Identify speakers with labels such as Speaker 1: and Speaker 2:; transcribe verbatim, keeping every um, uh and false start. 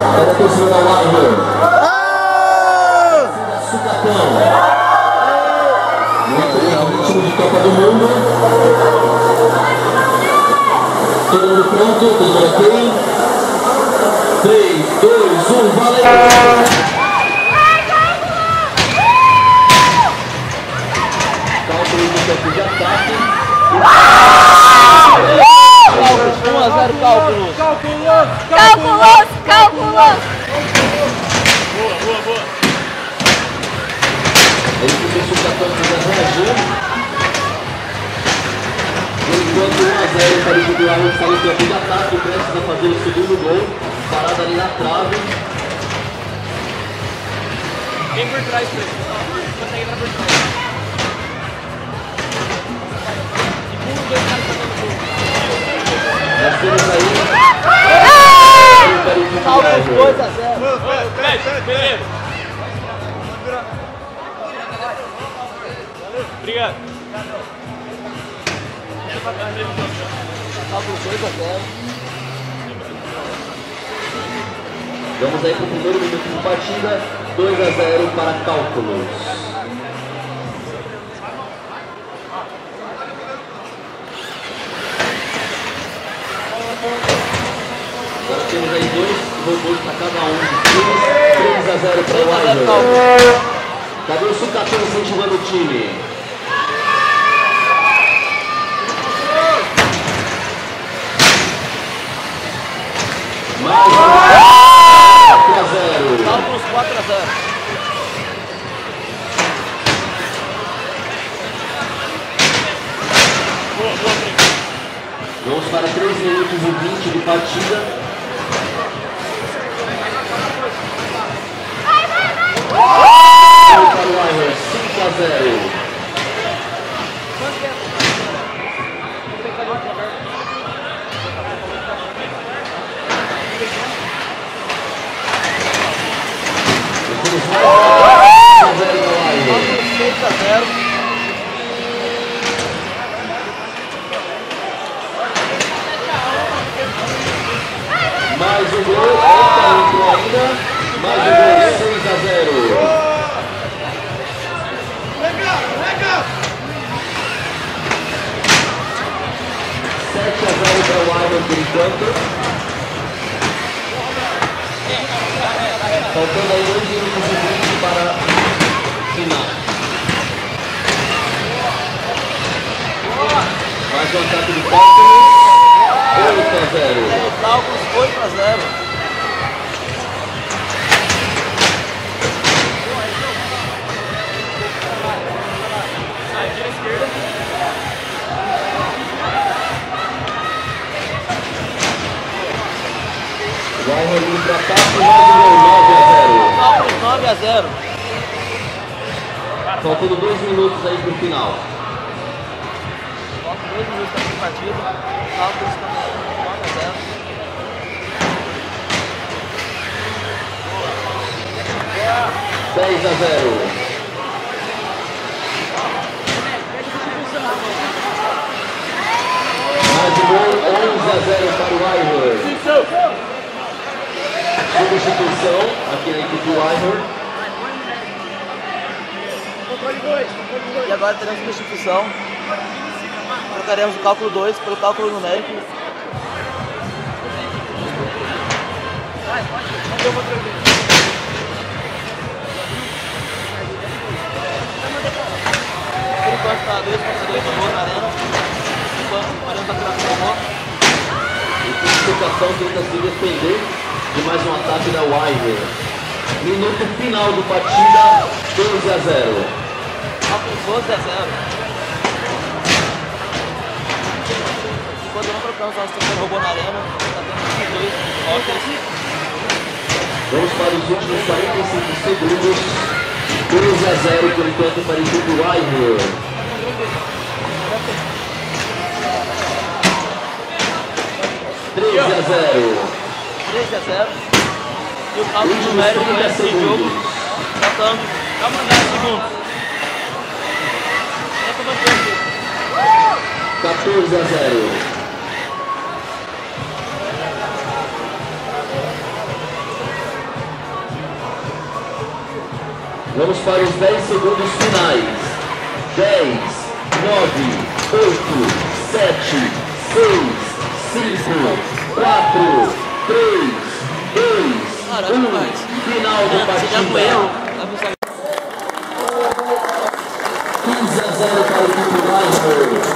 Speaker 1: É da torcida da Warner. Sucatão. Muito bem, ritmo de Copa do Mundo. Todo mundo pronto, todo mundo ok. três, dois, um, valeu! Cálculo do campo de ataque.
Speaker 2: um a zero, cálculos.
Speaker 3: Cálculos, cálculos, cálculos.
Speaker 2: Boa, boa, boa.
Speaker 1: Ele começou o cartão de reagir. Enquanto um a zero para o Jubilar está no campo de ataque, prestes a fazer o segundo gol. Parado ali na trave.
Speaker 2: Vem por trás, Fred. Consegue entrar por trás. Segundo, dois caras fazendo gol.
Speaker 1: Nós temos aí.
Speaker 2: Salve dois a zero. Fred, beleza. Obrigado. Salve dois a zero.
Speaker 1: Vamos aí para o primeiro minuto de partida. dois a zero para Cálculos. Agora temos aí dois robôs para cada um dos times. três a zero para o Warner. Cadê o Sucatão incentivando o time? Mais um quatro a zero.
Speaker 2: Cálculos quatro a zero. Boa, boa,
Speaker 1: Vamos para três minutos e vinte de partida. Para o Warner, cinco a zero.
Speaker 2: seis a zero.
Speaker 1: Mais um gol, opa, entrou ainda. Mais um gol, seis a zero. sete a zero para o Warner por enquanto. Faltando aí dois minutos e vinte para final. Mais um ataque de Cálculos. oito a zero.
Speaker 2: Cálculos oito a zero. Aqui à esquerda.
Speaker 1: Vai Rodrigo para ataque, mais um gol, nove a zero.
Speaker 2: Cálculos nove a zero.
Speaker 1: Faltando dois minutos aí para o final.
Speaker 2: Faltam dois minutos para a partida. Cálculos nove a zero.
Speaker 1: dez a zero. Mais um gol, onze a zero para o Warner. Substituição aqui na equipe do Warner.
Speaker 2: E agora teremos substituição. Trocaremos o cálculo dois pelo cálculo numérico. Por enquanto está dois contra dois robôs na arena. Enquanto paramos a troca do robô.
Speaker 1: A classificação tenta se defender de mais um ataque da Warner. Minuto final do partida, doze a zero.
Speaker 2: Cálculo doze a zero. Enquanto não trocamos nosso terceiro robô na arena, está tendo dois rockers.
Speaker 1: Vamos para os últimos quarenta e cinco segundos. doze a zero por enquanto para a equipe do Warner. treze a zero.
Speaker 2: treze a zero. E o cálculo numérico é esse jogo. Faltando. Calma, dez segundos. Tenta manter aqui.
Speaker 1: quatorze a zero. Vamos para os dez segundos finais. dez, nove, oito, sete, seis, cinco, quatro, três, dois, um. Final da partida. quinze a zero para o Equipe Rider.